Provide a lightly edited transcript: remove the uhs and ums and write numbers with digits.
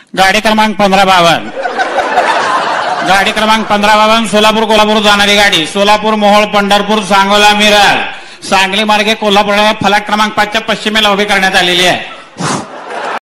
गाडी क्रमांक 1552, गाडी क्रमांक 1552 सोलापूर कोल्हापूर जाणारी गाडी, सोलापूर मोहोळ पंढरपूर सांगोला मिरज सांगली मार्गे कोल्हापूर फलक क्रमांक 5 च्या पश्चिमेला उभी करण्यात आलेली आहे.